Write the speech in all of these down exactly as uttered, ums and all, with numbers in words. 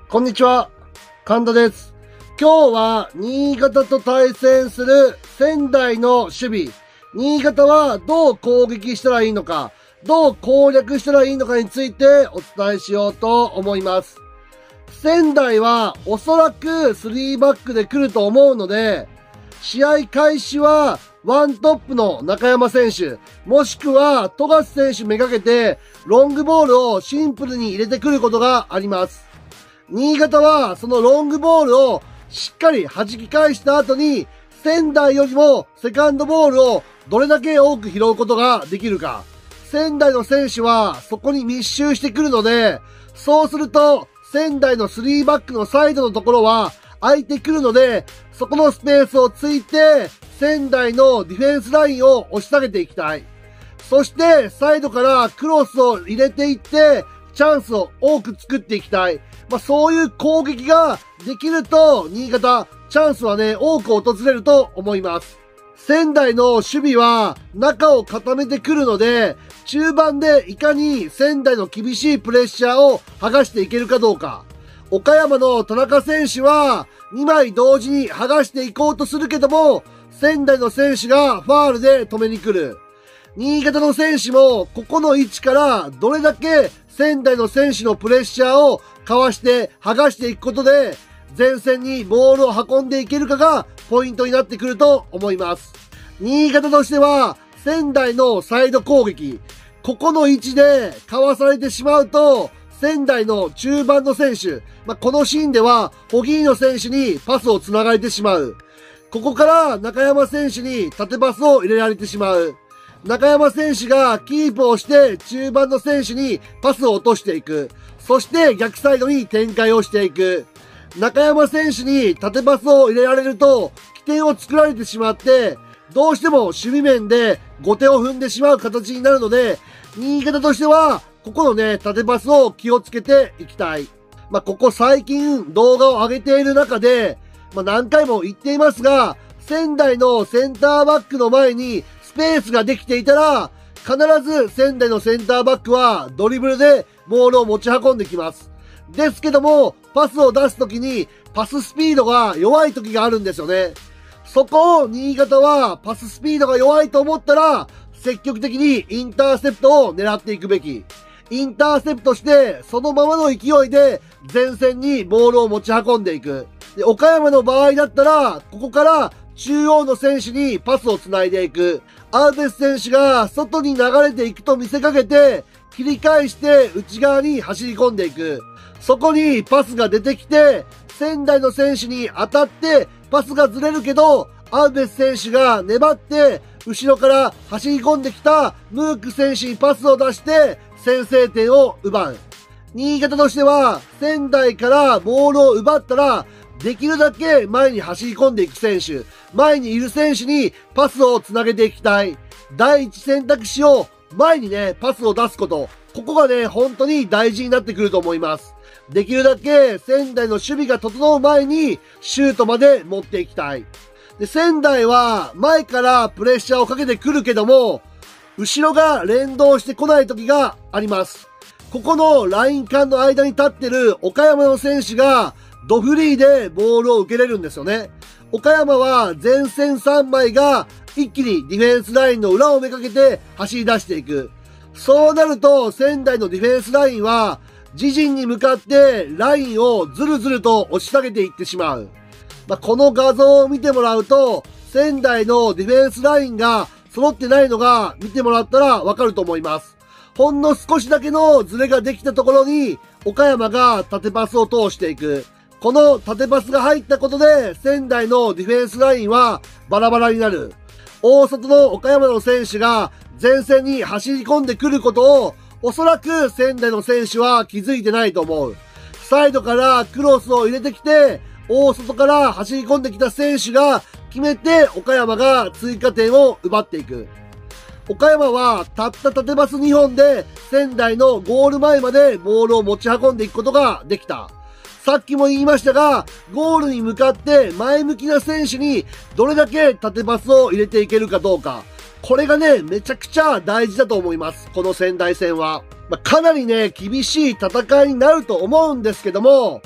こんにちは、神田です。今日は新潟と対戦する仙台の守備。新潟はどう攻撃したらいいのか、どう攻略したらいいのかについてお伝えしようと思います。仙台はおそらくスリーバックで来ると思うので、試合開始はワントップの中山選手、もしくは富樫選手めがけてロングボールをシンプルに入れてくることがあります。新潟はそのロングボールをしっかり弾き返した後に、仙台よりもセカンドボールをどれだけ多く拾うことができるか。仙台の選手はそこに密集してくるので、そうすると仙台のスリーバックのサイドのところは空いてくるので、そこのスペースをついて仙台のディフェンスラインを押し下げていきたい。そしてサイドからクロスを入れていってチャンスを多く作っていきたい。まあそういう攻撃ができると新潟チャンスはね多く訪れると思います。仙台の守備は中を固めてくるので、中盤でいかに仙台の厳しいプレッシャーを剥がしていけるかどうか。岡山の田中選手はにまい同時に剥がしていこうとするけども、仙台の選手がファールで止めに来る。新潟の選手もここの位置からどれだけ仙台の選手のプレッシャーをかわして剥がしていくことで前線にボールを運んでいけるかがポイントになってくると思います。新潟としては仙台のサイド攻撃、ここの位置でかわされてしまうと仙台の中盤の選手、まあ、このシーンではホギーノ選手にパスをつながれてしまう。ここから中山選手に縦パスを入れられてしまう。中山選手がキープをして中盤の選手にパスを落としていく。そして逆サイドに展開をしていく。中山選手に縦パスを入れられると起点を作られてしまって、どうしても守備面で後手を踏んでしまう形になるので、新潟としてはここのね、縦パスを気をつけていきたい。まあ、ここ最近動画を上げている中で、まあ、何回も言っていますが、仙台のセンターバックの前にスペースができていたら、必ず仙台のセンターバックはドリブルでボールを持ち運んできます。ですけども、パスを出すときにパススピードが弱い時があるんですよね。そこを新潟はパススピードが弱いと思ったら、積極的にインターセプトを狙っていくべき。インターセプトして、そのままの勢いで前線にボールを持ち運んでいく。で、岡山の場合だったら、ここから中央の選手にパスをつないでいく。アルベス選手が外に流れていくと見せかけて、切り返して内側に走り込んでいく。そこにパスが出てきて、仙台の選手に当たってパスがずれるけど、アルベス選手が粘って、後ろから走り込んできたムーク選手にパスを出して先制点を奪う。新潟としては仙台からボールを奪ったらできるだけ前に走り込んでいく選手、前にいる選手にパスをつなげていきたい。第一選択肢を前にね、パスを出すこと。ここがね、本当に大事になってくると思います。できるだけ仙台の守備が整う前にシュートまで持っていきたい。で、仙台は前からプレッシャーをかけてくるけども、後ろが連動してこない時があります。ここのライン間の間に立ってる岡山の選手がドフリーでボールを受けれるんですよね。岡山は前線さんまいが一気にディフェンスラインの裏をめかけて走り出していく。そうなると仙台のディフェンスラインは自陣に向かってラインをずるずると押し下げていってしまう。まあ、この画像を見てもらうと、仙台のディフェンスラインが揃ってないのが見てもらったらわかると思います。ほんの少しだけのズレができたところに、岡山が縦パスを通していく。この縦パスが入ったことで、仙台のディフェンスラインはバラバラになる。大外の岡山の選手が前線に走り込んでくることを、おそらく仙台の選手は気づいてないと思う。サイドからクロスを入れてきて、大外から走り込んできた選手が決めて岡山が追加点を奪っていく。岡山はたった縦パスにほんで仙台のゴール前までボールを持ち運んでいくことができた。さっきも言いましたが、ゴールに向かって前向きな選手にどれだけ縦パスを入れていけるかどうか。これがね、めちゃくちゃ大事だと思います。この仙台戦は。まあ、かなりね、厳しい戦いになると思うんですけども、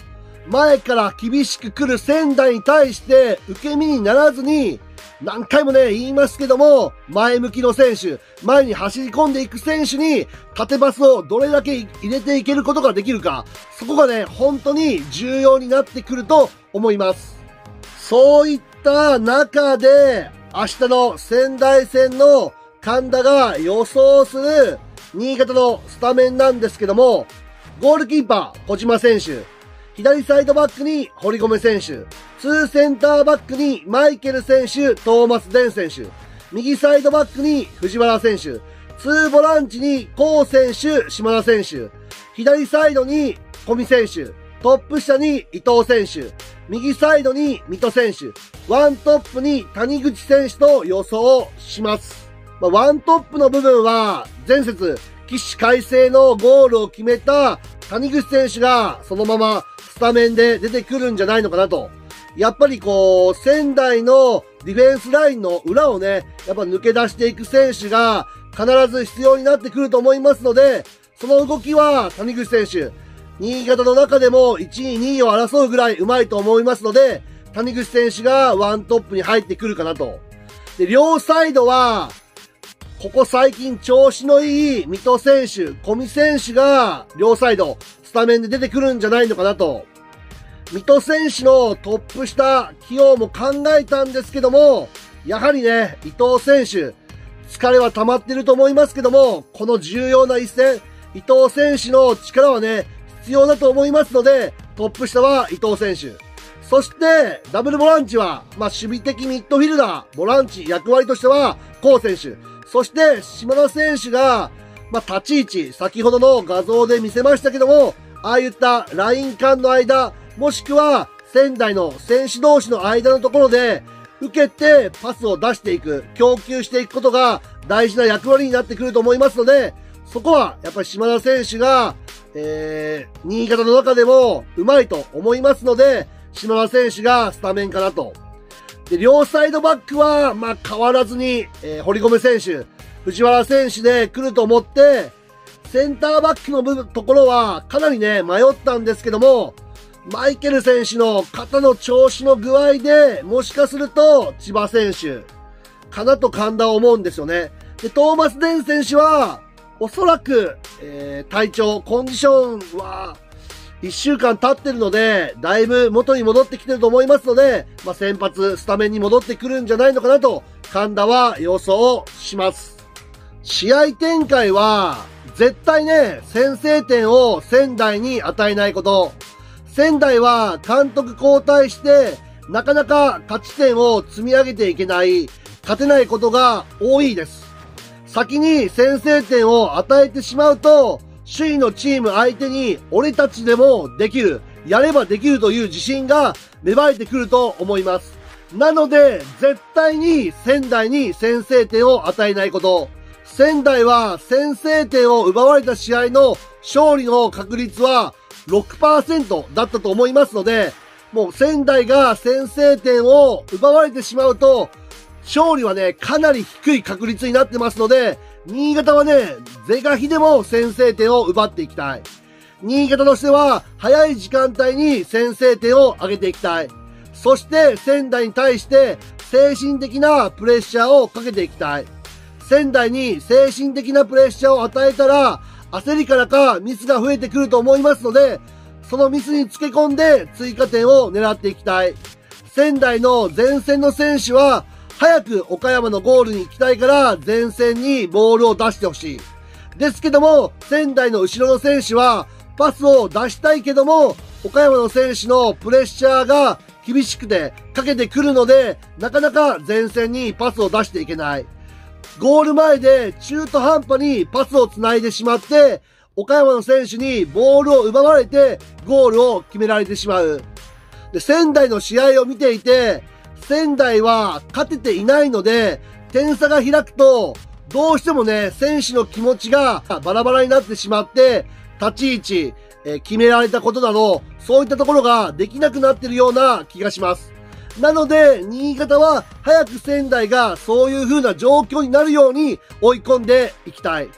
前から厳しく来る仙台に対して受け身にならずに、何回もね、言いますけども、前向きの選手、前に走り込んでいく選手に、縦パスをどれだけ入れていけることができるか、そこがね、本当に重要になってくると思います。そういった中で、明日の仙台戦の神田が予想する新潟のスタメンなんですけども、ゴールキーパー、小島選手、左サイドバックに堀米選手、ツーセンターバックにマイケル選手、トーマス・デン選手、右サイドバックに藤原選手、ツーボランチにコウ選手、島田選手、左サイドに小見選手、トップ下に伊藤選手、右サイドに水戸選手、ワントップに谷口選手と予想します。まあ、ワントップの部分は前節、起死回生のゴールを決めた谷口選手がそのままスタメンで出てくるんじゃないのかなと。やっぱりこう、仙台のディフェンスラインの裏をね、やっぱ抜け出していく選手が必ず必要になってくると思いますので、その動きは谷口選手、新潟の中でもいちい、にいを争うぐらい上手いと思いますので、谷口選手がワントップに入ってくるかなと。で、両サイドは、ここ最近調子のいい水戸選手、小見選手が両サイドスタメンで出てくるんじゃないのかなと。水戸選手のトップ下起用も考えたんですけども、やはりね、伊藤選手、疲れは溜まってると思いますけども、この重要な一戦、伊藤選手の力はね、必要だと思いますので、トップ下は伊藤選手。そして、ダブルボランチは、まあ、守備的ミッドフィルダー、ボランチ役割としては、コウ選手。そして、島田選手が、まあ、立ち位置、先ほどの画像で見せましたけども、ああいったライン間の間、もしくは仙台の選手同士の間のところで、受けてパスを出していく、供給していくことが大事な役割になってくると思いますので、そこはやっぱり島田選手が、えー、新潟の中でも上手いと思いますので、島田選手がスタメンかなと。で、両サイドバックは、まあ、変わらずに、えー、堀米選手、藤原選手で来ると思って、センターバックの部分、ところはかなりね、迷ったんですけども、マイケル選手の肩の調子の具合で、もしかすると千葉選手かなと神田は思うんですよね。で、トーマス・デン選手は、おそらく、えー、体調、コンディションは、一週間経ってるので、だいぶ元に戻ってきてると思いますので、まあ、先発、スタメンに戻ってくるんじゃないのかなと、神田は予想します。試合展開は、絶対ね、先制点を仙台に与えないこと。仙台は監督交代して、なかなか勝ち点を積み上げていけない、勝てないことが多いです。先に先制点を与えてしまうと、首位のチーム相手に俺たちでもできる、やればできるという自信が芽生えてくると思います。なので、絶対に仙台に先制点を与えないこと。仙台は先制点を奪われた試合の勝利の確率は ろくパーセント だったと思いますので、もう仙台が先制点を奪われてしまうと、勝利はね、かなり低い確率になってますので、新潟はね、是が非でも先制点を奪っていきたい。新潟としては、早い時間帯に先制点を上げていきたい。そして仙台に対して精神的なプレッシャーをかけていきたい。仙台に精神的なプレッシャーを与えたら、焦りからかミスが増えてくると思いますので、そのミスにつけ込んで追加点を狙っていきたい。仙台の前線の選手は、早く岡山のゴールに行きたいから前線にボールを出してほしい。ですけども、仙台の後ろの選手はパスを出したいけども、岡山の選手のプレッシャーが厳しくてかけてくるので、なかなか前線にパスを出していけない。ゴール前で中途半端にパスを繋いでしまって、岡山の選手にボールを奪われてゴールを決められてしまう。で、仙台の試合を見ていて、仙台は勝てていないので、点差が開くと、どうしてもね、選手の気持ちがバラバラになってしまって、立ち位置、えー、決められたことなど、そういったところができなくなっているような気がします。なので、新潟は早く仙台がそういう風な状況になるように追い込んでいきたい。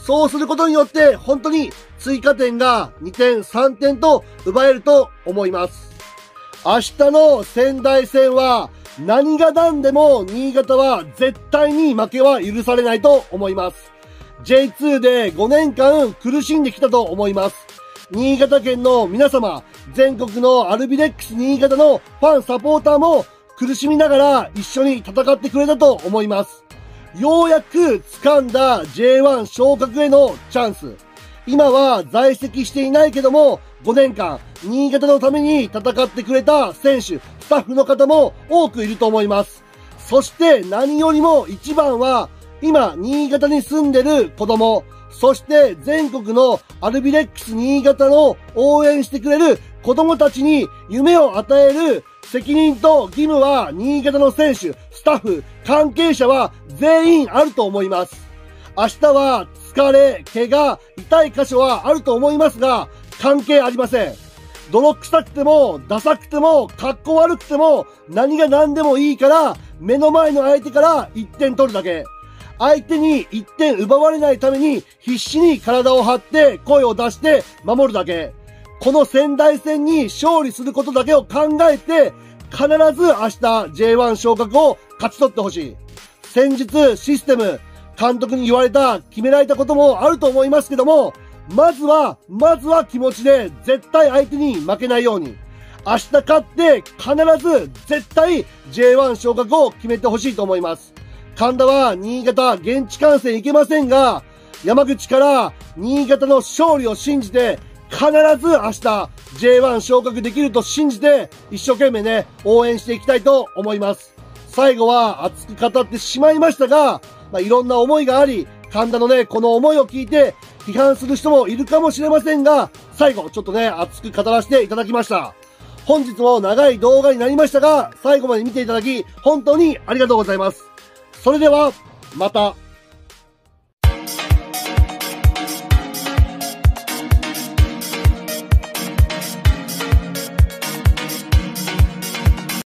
そうすることによって、本当に追加点がにてん、さんてんと奪えると思います。明日の仙台戦は、何が何でも新潟は絶対に負けは許されないと思います。ジェイツー でごねんかん苦しんできたと思います。新潟県の皆様、全国のアルビレックス新潟のファンサポーターも苦しみながら一緒に戦ってくれたと思います。ようやく掴んだ ジェイワン 昇格へのチャンス。今は在籍していないけども、ごねんかん、新潟のために戦ってくれた選手、スタッフの方も多くいると思います。そして何よりも一番は、今、新潟に住んでる子供、そして全国のアルビレックス新潟の応援してくれる子供たちに夢を与える責任と義務は新潟の選手、スタッフ、関係者は全員あると思います。明日は疲れ、怪我、痛い箇所はあると思いますが、関係ありません。泥臭くても、ダサくても、格好悪くても、何が何でもいいから、目の前の相手からいってん取るだけ。相手にいってん奪われないために、必死に体を張って声を出して守るだけ。この仙台戦に勝利することだけを考えて、必ず明日 ジェイワン 昇格を勝ち取ってほしい。先日システム、監督に言われた、決められたこともあると思いますけども、まずは、まずは気持ちで絶対相手に負けないように。明日勝って必ず絶対 ジェイワン 昇格を決めてほしいと思います。神田は新潟現地観戦行けませんが、山口から新潟の勝利を信じて、必ず明日 ジェイワン 昇格できると信じて、一生懸命ね、応援していきたいと思います。最後は熱く語ってしまいましたが、まあ、いろんな思いがあり、神田のね、この思いを聞いて、批判する人もいるかもしれませんが、最後、ちょっとね、熱く語らせていただきました。本日も長い動画になりましたが、最後まで見ていただき、本当にありがとうございます。それでは、また。